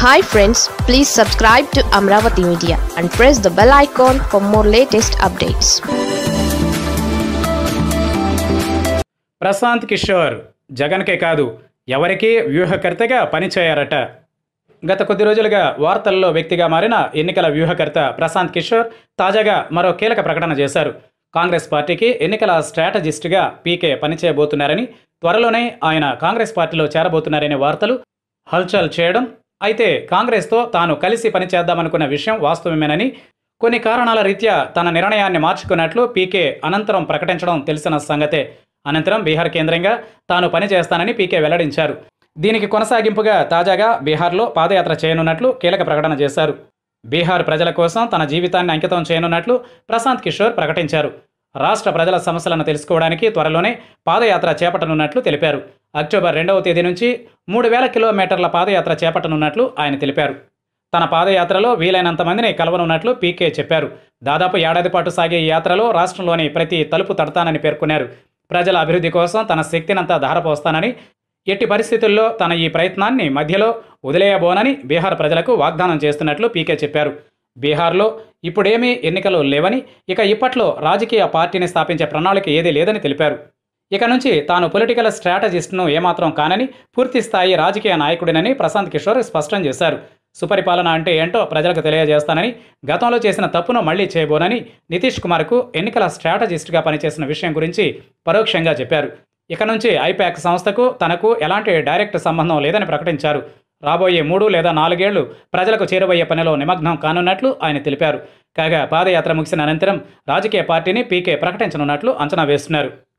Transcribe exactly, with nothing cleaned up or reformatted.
Hi friends, please subscribe to Amaravathi Media and press the bell icon for more latest updates. Prashanth Kishore జగన్కే కాదు ఎవరికి వ్యూహకర్తగా పనిచేయారట. గత కొద్ది రోజులుగా వార్తల్లో వ్యక్తిగా మారిన ఎన్నికల వ్యూహకర్త ప్రశాంత్ కిషోర్ తాజాగా మరో కీలక ప్రకటన చేశారు. కాంగ్రెస్ పార్టీకి ఎన్నికల స్ట్రాటజిస్ట్గా పీకే పనిచేయబోతున్నారని, త్వరలోనే ఆయన కాంగ్రెస్ పార్టీలో చేరబోతున్నారనే వార్తలు హల్చల్ చేయడం, అయితే కాంగ్రెస్తో తాను కలిసి పనిచేద్దామనుకున్న విషయం వాస్తవమేనని, కొన్ని కారణాల రీత్యా తన నిర్ణయాన్ని మార్చుకున్నట్లు పీకే అనంతరం ప్రకటించడం తెలిసిన సంగతే. అనంతరం బీహార్ కేంద్రంగా తాను పనిచేస్తానని పీకే వెల్లడించారు. దీనికి కొనసాగింపుగా తాజాగా బీహార్లో పాదయాత్ర చేయనున్నట్లు కీలక ప్రకటన చేశారు. బీహార్ ప్రజల కోసం తన జీవితాన్ని అంకితం చేయనున్నట్లు ప్రశాంత్ కిషోర్ ప్రకటించారు. రాష్ట్ర ప్రజల సమస్యలను తెలుసుకోవడానికి త్వరలోనే పాదయాత్ర చేపట్టనున్నట్లు తెలిపారు. అక్టోబర్ రెండవ తేదీ నుంచి మూడు వేల కిలోమీటర్ల పాదయాత్ర చేపట్టనున్నట్లు ఆయన తెలిపారు. తన పాదయాత్రలో వీలైనంత మందిని కలవనున్నట్లు పీకే చెప్పారు. దాదాపు ఏడాది పాటు సాగే ఈ యాత్రలో రాష్ట్రంలోని ప్రతి తలుపు తడతానని పేర్కొన్నారు. ప్రజల అభివృద్ధి కోసం తన శక్తినంతా ధారపోస్తానని, ఎట్టి పరిస్థితుల్లో తన ఈ ప్రయత్నాన్ని మధ్యలో వదిలేయబోనని బీహార్ ప్రజలకు వాగ్దానం చేస్తున్నట్లు పీకే చెప్పారు. బీహార్లో ఇప్పుడేమీ ఎన్నికలు లేవని, ఇక ఇప్పట్లో రాజకీయ పార్టీని స్థాపించే ప్రణాళిక ఏదీ లేదని తెలిపారు. ఇక నుంచి తాను పొలిటికల్ స్ట్రాటజిస్ట్ను ఏమాత్రం కానని, పూర్తి స్థాయి రాజకీయ నాయకుడినని ప్రశాంత్ కిషోర్ స్పష్టం చేశారు. సుపరిపాలన అంటే ఏంటో ప్రజలకు తెలియజేస్తానని, గతంలో చేసిన తప్పును మళ్లీ చేయబోనని నితీష్ కుమార్కు ఎన్నికల స్ట్రాటజిస్ట్గా పనిచేసిన విషయం గురించి పరోక్షంగా చెప్పారు. ఇక నుంచి ఐపాక్ సంస్థకు తనకు ఎలాంటి డైరెక్ట్ సంబంధం లేదని ప్రకటించారు. రాబోయే మూడు లేదా నాలుగేళ్లు ప్రజలకు చేరువయ్యే పనిలో నిమగ్నం కానున్నట్లు ఆయన తెలిపారు. కాగా పాదయాత్ర ముగిసిన అనంతరం రాజకీయ పార్టీని పీకే ప్రకటించనున్నట్లు అంచనా వేస్తున్నారు.